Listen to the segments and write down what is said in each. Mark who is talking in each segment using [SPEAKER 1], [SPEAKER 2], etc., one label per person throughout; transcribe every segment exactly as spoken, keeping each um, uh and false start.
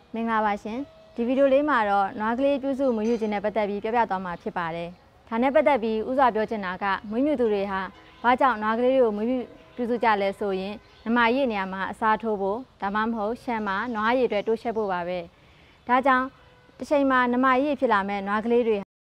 [SPEAKER 1] မင်္ဂလာပါရှင်ဒီဗီဒီယိုလေးမှာတော့နွားကလေးပြုစုမွေးမြူခြင်းနဲ့ပတ်သက်ပြီးပြောပြသွားမှာဖြစ်ပါတယ်ဒါနဲ့ပတ်သက်ပြီးဥစွာပြောချင်တာကမွေးမြူသူတွေဟာဘာကြောင့်နွားကလေးတွေကိုမွေးမြူပြုစုကြလဲဆိုရင်နမရည်နေရာမှာအစားထိုးဖို့ဒါမှမဟုတ်ရှမ်းမှာနွားရည်တွေတိုးချက်ဖို့ပါပဲဒါကြောင့်တစ်ချိန်မှာနမရည်ဖြစ်လာမဲ့နွားကလေး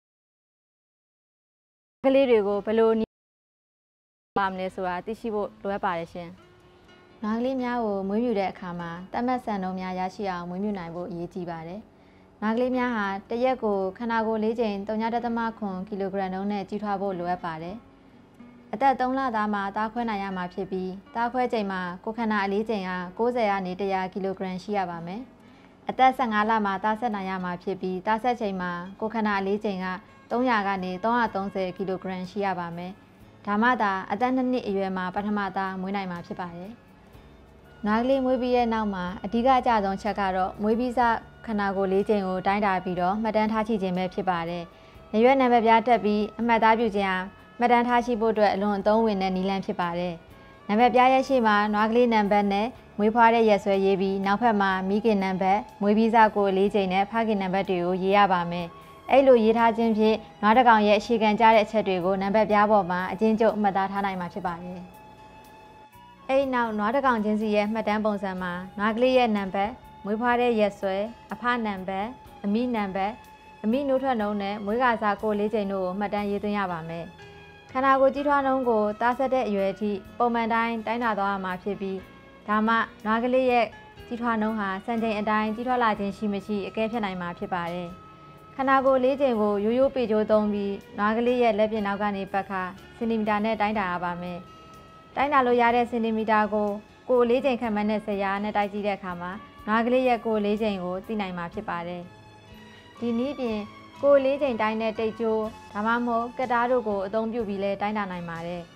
[SPEAKER 1] တွေကလေးတွေကိုဘယ်လိုပါမလဲဆိုတာသိရှိဖို့လိုအပ်ပါတယ်ရှင်နွားကလေးများကိုမွေးမြူတဲ့အခါမှာတတ်မှတ်စံနှုန်းများရရှိအောင်မွေးမြူနိုင်ဖို့အရေးကြီးပါတယ်။နွားကလေးများဟာတစ်ရက်ကိုခန္ဓာကိုယ်လေးချိန် ၃.၇ ကီလိုဂရမ်နှုန်းနဲ့ကြီးထွားဖို့လိုအပ်ပါတယ်။အသက်သုံးလသားမှာသားခွဲနိုင်ရမှာဖြစ်ပြီးသားခွဲချိန်မှာကိုယ်ခန္ဓာအလေးချိန်ဟာ၉၀ကနေ၁၀၀ကီလိုဂရမ်ရှိရပါမယ်။အသက်၁၅လမှာသားဆက်နိုင်ရမှာဖြစ်ပြီးသားဆက်ချိန်မှာကိုယ်ခန္ဓာအလေးချိန်က၃၀၀ကနေ၃၃၀ကီလိုဂရမ်ရှိရပါမယ်။ဒါမှသာအသက်နှစ်နှစ်အရွယ်မှာပထမသားမွေးနိုင်မှာဖြစ်ပါတယ်။နွားကလေးမွေးပြီးရဲ့နောက်မှာအဓိကအကျဆုံးချက်ကတော့မွေးပြီးစခန္ဓာကိုယ်လေးချိန်ကိုတိုင်းတာပြီးတော့မှတ်တမ်းထားရှိခြင်းပဲဖြစ်ပါတယ်။ရွက်နံပါတ်ပြားတက်ပြီးအမှတ်သားပြုခြင်းဟာမှတ်တမ်းထားရှိဖို့အတွက်အလွန်အသုံးဝင်တဲ့နည်းလမ်းဖြစ်ပါတယ်။နံပါတ်ပြားရဲ့ရှေ့မှာနွားကလေးနံပါတ်နဲ့မွေးဖွားတဲ့ရက်စွဲရေးပြီးနောက်ဖက်မှာမိခင်နံပါတ်မွေးပြီးစကိုယ်လေးချိန်နဲ့ဖခင်နံပါတ်တွေကိုရေးရပါမယ်။အဲ့လိုရေးထားခြင်းဖြင့်နွားတစ်ကောင်ရဲ့အခြေခံကျတဲ့အချက်တွေကိုနံပါတ်ပြားပေါ်မှာအချင်းချုပ်မှတ်သားထားနိုင်မှာဖြစ်ပါတယ်။အဲ့နောက်နွားတစ်ကောင်ချင်းစီရဲ့မှတ်တမ်းပုံစံမှာနွားကလေးရဲ့နံပါတ်မွေးဖွားတဲ့ရက်စွဲအဖနံပါတ်အမိနံပါတ်အမိနိုးထွက်နှုန်းနဲ့မွေးကစားကိုလေးချိန်တို့ကိုမှတ်တမ်းရေးသွင်းရပါမယ်။ခန္ဓာကိုယ်ကြီးထွားနှုန်းကိုသားဆက်တဲ့အရွယ်အထိပုံမှန်တိုင်းတိုင်းတာသွားရမှာဖြစ်ပြီးဒါမှနွားကလေးရဲ့ကြီးထွားနှုန်းဟာစံချိန်အတိုင်းကြီးထွားလာခြင်းရှိမရှိအကဲဖြတ်နိုင်မှာဖြစ်ပါတယ်။ခန္ဓာကိုယ်လေးချိန်ကိုရိုးရိုးပေကျိုးသုံးပြီးနွားကလေးရဲ့လက်ပြင်နောက်ကနေပတ်ခါစင်တီမီတာနဲ့တိုင်းတာရပါမယ်။တိုင်းတာလို့ရတဲ့စင်တီမီတာကိုကိုယ်လေးချိန်ခန့်မှန်းတဲ့ဇယားနဲ့တိုက်ကြည့်တဲ့အခါမှာနွားကလေးရဲ့ကိုယ်လေးချိန်ကိုသိနိုင်မှာဖြစ်ပါတယ်။ဒီနည်းပြင်ကိုယ်လေးချိန်တိုင်းတဲ့တိတ်ကျိုးဒါမှမဟုတ်ကတားတို့ကိုအသုံးပြုပြီးလဲတိုင်းတာနိုင်ပါတယ်။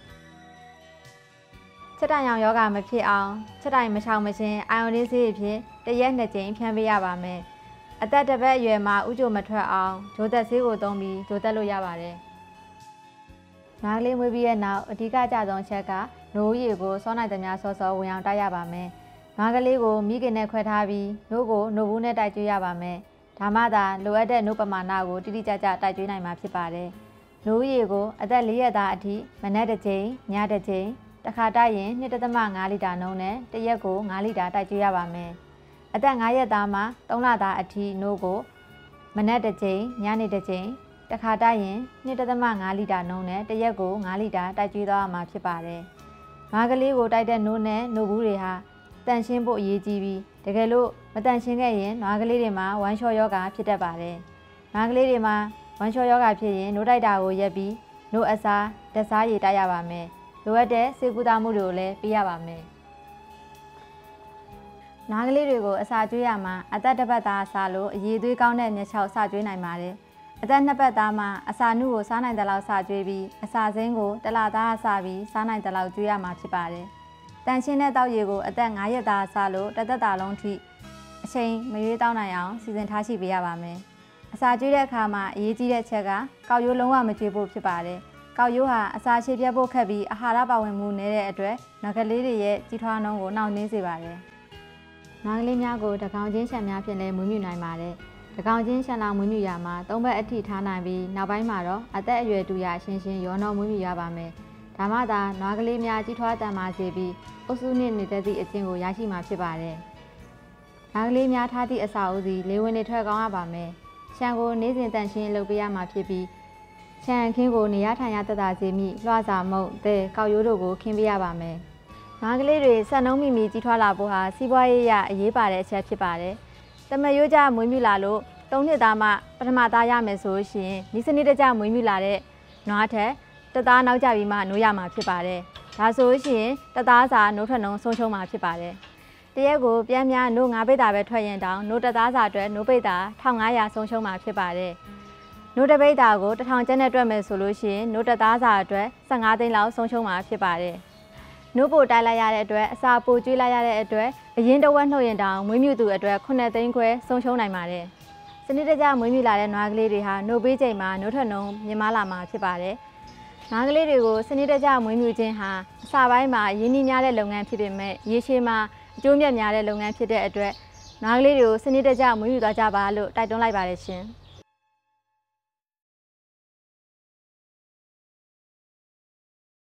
[SPEAKER 1] ချက်တိုင်အောင်ယောဂမဖြစ်အောင်ချက်တိုင်မချောင်မချင်းအာယုန်လေးဆေးအဖြစ်တစ်ရက်နှစ်ကြိမ်ဖြန်းပေးရပါမယ်။အသက်တစ်ပတ်အရွယ်မှာဥကြိုမထွက်အောင်ဂျိုသက်ဆေးကိုသုံးပြီးဂျိုသက်လို့ရပါတယ်။နွားကလေးမွေးပြီးရဲ့နောက်အဓိကကျဆုံးချက်ကနိုးရည်ကိုစောနိုင်သမျှစောစောဝင်အောင်တိုက်ရပါမယ်။နွားကလေးကိုမိခင်နဲ့ခွဲထားပြီးနို့ကိုနို့ဘူးနဲ့တိုက်ကျွေးရပါမယ်။ဒါမှသာလိုအပ်တဲ့နို့ပမာဏကိုတိတိကျကျတိုက်ကျွေးနိုင်မှာဖြစ်ပါတယ်။နိုးရည်ကိုအသက်၄ရက်သားအထိမနက်တစ်ကြိမ်ညတစ်ကြိမ်တစ်ခါတိုက်ရင် ၂.၅ လီတာနှုန်းနဲ့တစ်ရက်ကို၅လီတာတိုက်ကျွေးရပါမယ်။အသက်၅ရက်သားမှ၃လသားအထိနို့ကိုမနက်တစ်ကြိမ်ညနေတစ်ကြိမ်တခါတိုက်ရင် ၂.၅ လီတာနှုန်းနဲ့တစ်ရက်ကို၅လီတာတိုက်ကျွေးသွားရမှာဖြစ်ပါတယ်။နွားကလေးကိုတိုက်တဲ့နို့နဲ့နို့ဘူးတွေဟာတန့်ရှင်းဖို့အရေးကြီးပြီးတကယ်လို့မတန့်ရှင်းခဲ့ရင်နွားကလေးတွေမှာဝမ်းလျှောယောဂါဖြစ်တတ်ပါတယ်။နွားကလေးတွေမှာဝမ်းလျှောယောဂါဖြစ်ရင်နို့တိုက်တာကိုရက်ပြီးနို့အစားဓာတ်စားရည်တိုက်ရပါမယ်။လိုအပ်တဲ့ဆေးကုသမှုတွေကိုလည်းပေးရပါမယ်။နွားကလေးတွေကိုအစာကျွေးရမှာအသက်တစ်ပတ်သားအစာလို့အရည်သွေးကောင်းတဲ့မျက်ခြောက်စာကျွေးနိုင်ပါတယ်။အသက်နှစ်ပတ်သားမှာအစာနုကိုစားနိုင်တဲ့လောက်စာကျွေးပြီးအစာစိမ်းကိုတစ်လသားအစာပြီးစားနိုင်တဲ့လောက်ကျွေးရမှာဖြစ်ပါတယ်။တန်ရှင်းတဲ့တောက်ရည်ကိုအသက်၅ရက်သားအစာလို့တစ်သက်တာလုံးထိအချိန်မရွေးတောက်နိုင်အောင်စီစဉ်ထားရှိပေးရပါမယ်။အစာကျွေးတဲ့အခါမှာအရေးကြီးတဲ့ချက်ကကောက်ရိုးလုံးဝမကျွေးဖို့ဖြစ်ပါတယ်။ကောက်ရိုးဟာအစာချေပြတ်ဖို့ခက်ပြီးအာဟာရပါဝင်မှုနည်းတဲ့အတွက်နွားကလေးတွေရဲ့ကြီးထွားနှုန်းကိုနှောင့်နှေးစေပါတယ်။နွားကလေးများကိုတကောင်ချင်းရှံများဖြင့်လည်းမွေးမြူနိုင်ပါတယ်။တကောင်ချင်းရှံလောင်မွေးမြူရမှာသုံးဘက်အထိထားနိုင်ပြီးနောက်ပိုင်းမှာတော့အသက်အရွယ်တူရအချင်းချင်းရောနှောမွေးမြူရပါမယ်။ဒါမှသာနွားကလေးများကြီးထွားတန်မာစေပြီးအုပ်စုနှင့်နေတဲ့သည့်အချင်းကိုရရှိမှာဖြစ်ပါတယ်။နွားကလေးများထားသည့်အစာအုပ်စီလေဝင်တွေထွက်ကောင်းရပါမယ်။ရှံကိုနေ့စဉ်တန့်ရှင်းလုပ်ပေးရမှာဖြစ်ပြီးရှံခင်းကိုနေရထိုင်ရတတ်တာစေမိလွှစာမုတ်တဲကောက်ရိုးတို့ကိုခင်းပေးရပါမယ်။နွားကလေးတွေဆက်နှုံးမိမိကြီးထွားလာဖို့ဟာစီးပွားရေးရအရေးပါတဲ့အချက်ဖြစ်ပါတယ်။တမရိုးကြမွေးမြူလာလို့သုံးနှစ်သားမှပထမသားရမယ်ဆိုရှင်ဒီစနစ်တကျမွေးမြူလာတဲ့နွားထက်တသားနောက်ကျပြီးမှနိုးရမှာဖြစ်ပါတယ်။ဒါဆိုရှင်တသားစာနိုးထွက်နှုန်းဆုံးရှုံးမှာဖြစ်ပါတယ်။တရက်ကိုပြန်များနိုး၅ပိတ်တာပဲထွက်ရင်တောင်နိုးတသားစာအတွက်နိုးပိတ်တာ၁၅၀၀ဆုံးရှုံးမှာဖြစ်ပါတယ်။နိုးတပိတ်တာကိုတစ်ထောင်ကျပ်နဲ့တွက်မယ်ဆိုလို့ရှိရင်နိုးတသားစာအတွက်၁၅သိန်းလောက်ဆုံးရှုံးမှာဖြစ်ပါတယ်။နိုးပိုတိုက်လိုက်ရတဲ့အတွက်အစာပိုကျွေးလိုက်ရတဲ့အတွက်အရင်တဝက်နှုတ်ရင်တောင်မွေးမြူသူအတွက်ခုနှစ်သိန်းခွဲဆုံးရှုံးနိုင်ပါတယ်။စနစ်တကျမွေးမြူလာတဲ့နွားကလေးတွေဟာနို့ပေးချိန်မှာနို့ထွက်နှုန်းမြင့်မားလာမှာဖြစ်ပါတယ်။နွားကလေးတွေကိုစနစ်တကျမွေးမြူခြင်းဟာအစပိုင်းမှာရင်းနှီးများတဲ့လုပ်ငန်းဖြစ်ပေမဲ့ရေရှည်မှာအကျိုးမြတ်များတဲ့လုပ်ငန်းဖြစ်တဲ့အတွက်နွားကလေးတွေကိုစနစ်တကျမွေးမြူသွားကြပါလို့တိုက်တွန်းလိုက်ပါတယ်ရှင်။